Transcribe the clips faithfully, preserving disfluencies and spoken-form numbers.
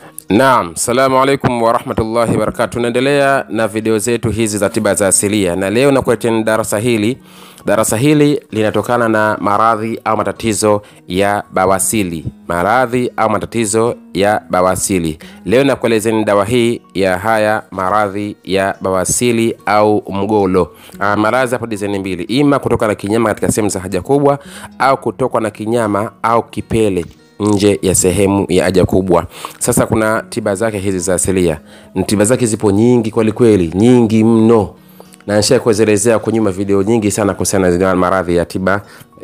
Naam, salamu alaikum wa rahmatullahi wa barakatuh. Tunaendelea na video zetu hizi za tiba za asilia, na leo nakuletea darasa hili. Darasa hili linatokana na maradhi au matatizo ya bawasili. Maradhi au matatizo ya bawasili. Leo nakuelezeni dawa hii ya haya maradhi ya bawasili au mgolo. Ah, maradhi hapo design mbili. Ima kutoka na kinyama katika sehemu za haja kubwa au kutoka na kinyama au kipele nje ya sehemu ya haja kubwa. Sasa kuna tiba zake hizi za asilia. Ni tiba zake zipo nyingi kweli kweli, nyingi mno. Na nisha kuelezea kwa nyuma video nyingi sana kuhusiana na maradhi ya tiba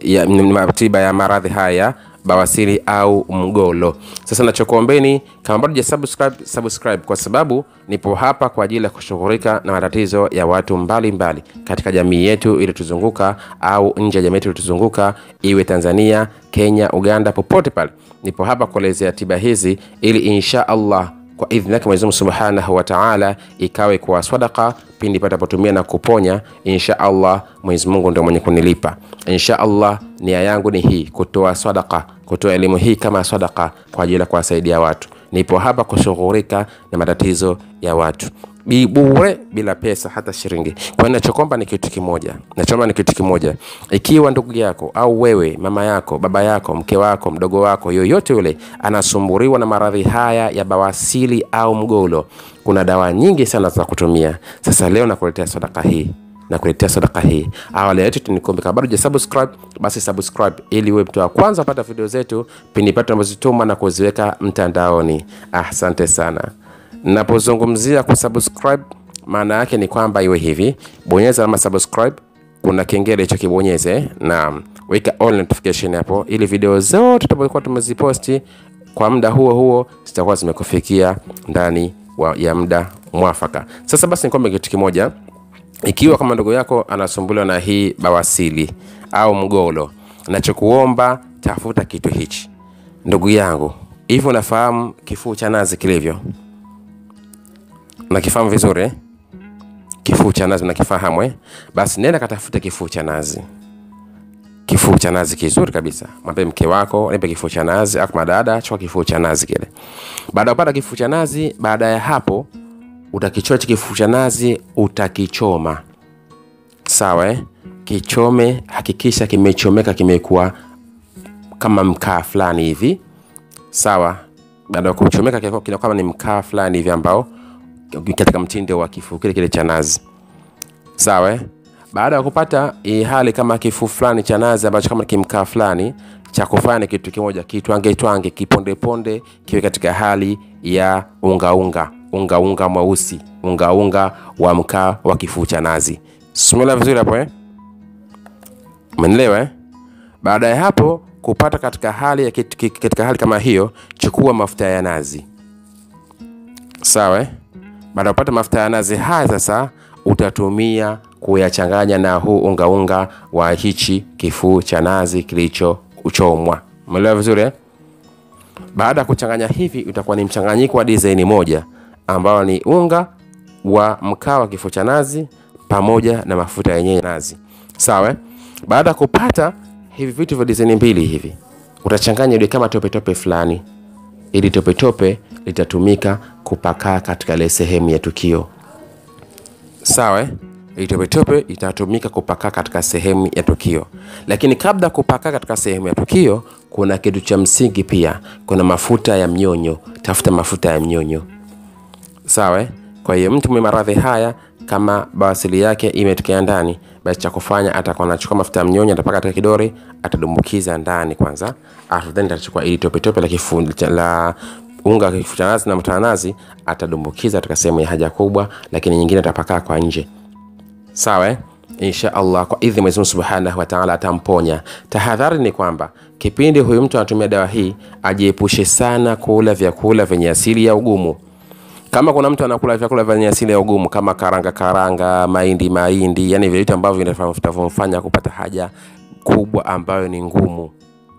ya tiba ya maradhi haya bawasili au mgolo. Sasa nachokuombeni, kama bado hujasubscribe, subscribe, kwa sababu nipo hapa kwa ajili ya kushughulika na matatizo ya watu mbalimbali mbali katika jamii yetu ili tuzunguka au nje ya jamii yetu tuzunguka, iwe Tanzania, Kenya, Uganda, popote pale. Nipo hapa kuelezea tiba hizi ili insha Allah kwa idhini yake Mwenyezi Mungu Subhanahu wa Ta'ala ikawe kwa sadaqa pindi patapotumia na kuponya. Insha Allah Mwenyezi Mungu ndio mwenye kunilipa. Insha Allah nia yangu ni hii, kutoa sadaqa, kutoa elimu hii kama sadaqa kwa ajili ya kuwasaidia watu. Nipo hapa kushughulika na matatizo ya watu bure bila pesa hata shilingi. Kwa hiyo ninachokomba ni kitu kimoja. Nachoomba ni kitu kimoja. Ikiwa ndugu yako au wewe, mama yako, baba yako, mke wako, mdogo wako, yoyote yule anasumburiwa na maradhi haya ya bawasili au mgolo, kuna dawa nyingi sana za kutumia. Sasa leo nakuletea sadaka hii. Nakuletea sadaka hii. Awali yetu tunikombe, kama bado hujasubscribe basi subscribe ili uwe mtu wa kwanza kupata video zetu pindi pata tunapozituma na kuziweka mtandaoni. Asante sana. Napozungumzia kusubscribe, maana yake ni kwamba iwe hivi: bonyeza alama subscribe, kuna kengele hicho kibonyeze, na weka all notification hapo ili video zote tutakapokuwa tumeziposti kwa muda huo huo zitakuwa zimekufikia ndani wa, ya muda mwafaka. Sasa basi nikwambie kitu kimoja. Ikiwa kama ndugu yako anasumbuliwa na hii bawasili au mgolo, nachokuomba tafuta kitu hichi. Ndugu yangu, hivi unafahamu kifuu cha nazi kilivyo? Nakifahamu vizuri eh? Kifuu cha nazi nakifahamu eh? Basi nenda katafuta kifuu cha nazi. Kifuu cha nazi kizuri kabisa. Mwambie mke wako nipe kifuu cha nazi, au kama dada chukua kifuu cha nazi kile. Baada ya kupata kifuu cha nazi, baada ya hapo utakichoa kifuu cha nazi, utakichoma. Sawa eh? Kichome, hakikisha kimechomeka, kimekuwa kama mkaa fulani hivi. Sawa? Baada ya kuchomeka kinakuwa kama ni mkaa fulani hivi ambao katika mtindo wa kifuu kile kile cha nazi. Sawa eh? Baada ya kupata hii hali kama kifuu fulani cha nazi ambacho kama kimkaa fulani, cha kufanya kitu kimoja, kitwange twange, kiponde ponde, kiwe katika hali ya unga unga, unga unga mweusi, unga unga wa mkaa wa kifuu cha nazi. Simela vizuri hapo eh? Umeelewa eh? Baada ya hapo kupata katika hali ya kitu, katika hali kama hiyo, chukua mafuta ya nazi. Sawa eh? Baada ya kupata mafuta ya nazi haya, sasa utatumia kuyachanganya na huu unga unga wa hichi kifuu cha nazi kilicho uchomwa. Umeelewa vizuri eh? Baada ya kuchanganya hivi, utakuwa ni mchanganyiko wa design moja ambao ni unga wa mkaa wa kifuu cha nazi pamoja na mafuta yenyewe nazi. Sawa eh? Baada ya kupata hivi vitu vya design mbili hivi, utachanganya ile kama tope tope fulani. Ili tope tope litatumika kupaka katika ile sehemu ya tukio. Sawa eh? Ili tope tope itatumika kupaka katika sehemu ya tukio. Lakini kabla kupaka katika sehemu ya tukio, kuna kitu cha msingi pia. Kuna mafuta ya mnyonyo. Tafuta mafuta ya mnyonyo. Sawa eh? Kwa hiyo mtu mwenye maradhi haya kama bawasili yake imetokea ndani, basi cha kufanya atakuwa anachukua mafuta ya mnyonyo, atapaka katika kidore, atadumbukiza ndani kwanza, alafu then atachukua ili tope tope la kifuu la unga kifuu cha nazi na mafuta nazi, atadumbukiza katika sehemu ya haja kubwa, lakini nyingine atapaka kwa nje. Sawa eh? Insha Allah kwa idhini Mwenyezi Mungu Subhanahu wa Ta'ala atamponya. Tahadhari ni kwamba kipindi huyu mtu anatumia dawa hii, ajiepushe sana kula vyakula vyenye asili ya ugumu. Kama kuna mtu anakula vyakula vyenye asili ya ugumu kama karanga karanga, mahindi mahindi, yani vitu ambavyo vinafanya kupata haja kubwa ambayo ni ngumu,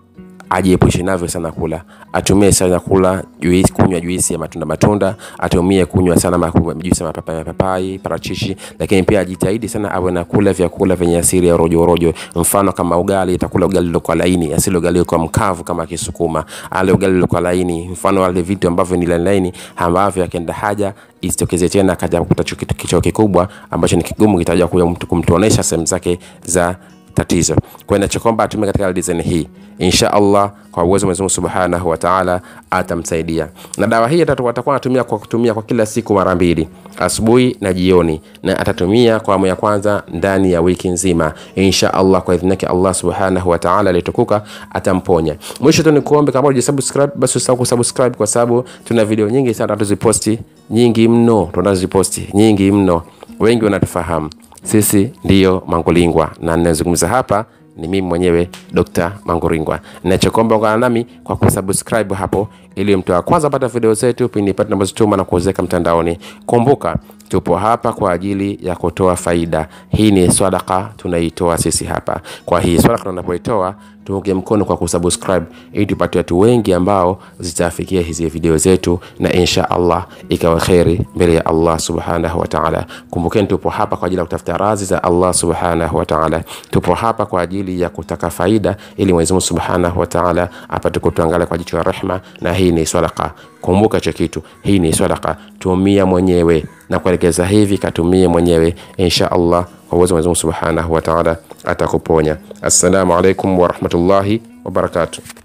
ajiepushe navyo sana kula. Atumie sana kula juisi, kunywa juisi ya matunda matunda, atumie kunywa sana juisi ya mapapai, papai, parachichi, lakini pia ajitahidi sana awe na kula vyakula vyenye asili ya rojo rojo. Mfano kama ugali, itakula ugali uliokuwa laini, asili ugali uliokuwa mkavu kama Kisukuma. Ale ugali uliokuwa laini, mfano wale vitu ambavyo ni laini ambavyo akienda haja isitokeze tena akaja kukuta kichwa kikubwa ambacho ni kigumu kitaja kuja mtu kumtuonesha sehemu zake za tatizo. Kwa hiyo nachokomba atumie katika design hii, insha Allah kwa uwezo wa Mwenyezi Mungu Subhanahu wa Ta'ala atamsaidia. Na dawa hii atakuwa anatumia kwa kutumia kwa kila siku mara mbili, asubuhi na jioni, na atatumia kwa awamu ya kwanza ndani ya wiki nzima. Insha Allah kwa idhini yake Allah Subhanahu wa Ta'ala alitukuka atamponya. Mwisho tu nikuombe kama hujasubscribe basi usisahau kusubscribe, kwa sababu tuna video nyingi sana tunaziposti, nyingi mno tunaziposti, nyingi mno. Wengi wanatufahamu sisi ndio Manguringwa, na ninazungumza hapa ni mimi mwenyewe Doctor Manguringwa. Ninachokomba ungana nami kwa kusubscribe hapo, ili mtu wa kwanza pata video zetu pindi pata tunapozituma na kuweka mtandaoni. Kumbuka tupo hapa kwa ajili ya kutoa faida. Hii ni sadaqa tunaitoa sisi hapa. Kwa hii sadaqa tunapoitoa tuunge mkono kwa kusubscribe, ili tupate watu wengi ambao zitafikia hizi video zetu, na insha Allah ikawa khairi mbele ya Allah Subhanahu wa Ta'ala. Kumbukeni tupo hapa kwa ajili ya kutafuta radhi za Allah Subhanahu wa Ta'ala. Tupo hapa kwa ajili ya kutaka faida, ili Mwenyezi Mungu Subhanahu wa Ta'ala apate kutuangalia kwa jicho la rehema. Na hii ni sadaqa. Kumbuka hicho kitu, hii ni sadaqa. Tumia mwenyewe na kuelekeza hivi, katumie mwenyewe, insha Allah kwa uwezo wa Mwenyezi Mungu Subhanahu wa Ta'ala atakuponya. Assalamu alaykum wa rahmatullahi wa barakatuh.